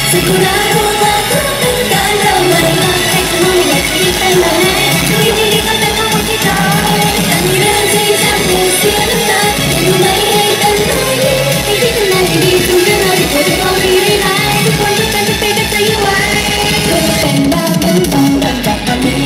ซากุระรู้ว่าทุกเป็นการเราไม่รักให้เธอมองไม่อยากจะรีบเป็นแบบไหนทุกอย่างดีๆก็เป็นเพราะคนที่เธอแต่มีเรื่องที่ทำให้เสียน้ำตารู้ไหมให้เป็นรอยยิ้มให้พิจารณาดีๆทุกเรื่องราวที่เธอจะต้องมีได้ไหมทุกคนทุกการจะเป็นกันจะยังไงก็จะเป็นแบบนั้นต้องเริ่มจากตอนนี้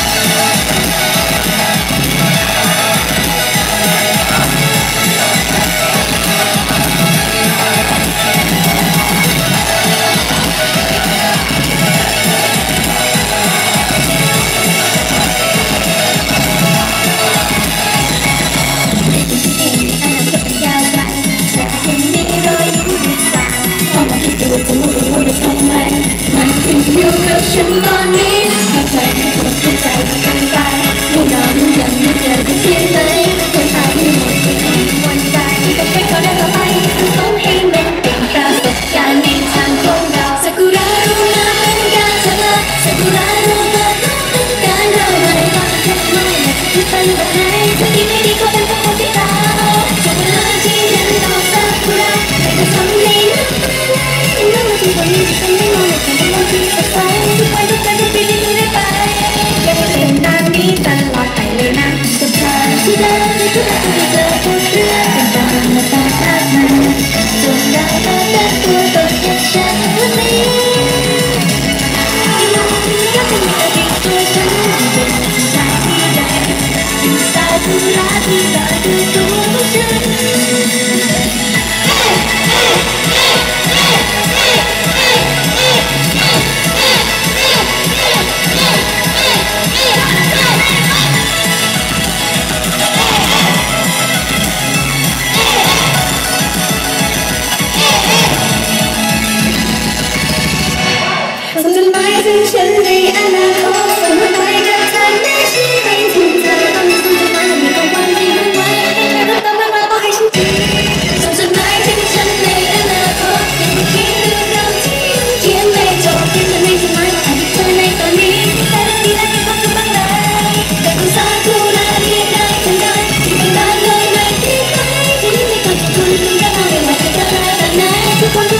อยู่กับฉันตอนนี้เข้าใจให้คนเข้าใจกันไปผู้นอนยังไม่เจอกันเพียงไหนคนตายไม่หมดไม่มีวันใจแต่แค่เขาได้ต่อไปต้องให้มันเป็นประสบการณ์ในทางของเราซากุระรู้นะเป็นการเธอซากุระรู้ว่าต้องเป็นการเราไม่ว่าแค่ไม่จะเป็นแบบไหนถ้าดีไม่ดีก็เป็นเพราะคนที่เราช่วงเวลาที่ฉันต้องซากุระให้เธอทำให้นึกนึกว่าทุกวันนี้จะเป็นไม่มองแต่เป็นวันที่สดใสทุกวันทุกการทุกปีที่อยู่ได้ไปยังเป็นตามนี้ตลอดไปเลยนะกับเธอที่เดินทุกอย่างที่เจอทุกเรื่องเป็นตามมาตามคาดมาจนได้มาแต่ตัวตนอย่างฉันวันนี้ยังเป็นอดีตตัวฉันที่เป็นสิ่งใจที่ใดที่สายทุระที่ตาคือตัวของฉันส่งจดหมายถึงฉันในอนาคตส่งมาหน่อยกับเธอในชีวิตที่เธอต้องส่งจดหมายมีความหวังที่ไม่ไหวให้ใครรับตามมาก็ให้ฉันทีส่งจดหมายถึงฉันในอนาคตยังไม่คิดเรื่องเราที่เขียนไม่จบเขียนแต่ในจดหมายว่าอาจจะเจอในตอนนี้แต่ละทีและที่เขาจะบ้างเลยแต่คุณสาธุนะที่ได้ทันใดที่เป็นการเลยไม่ที่ใครที่ไม่เคยจะคุณคุณได้ไม่ว่าจะเจออะไรแบบไหนทุกคน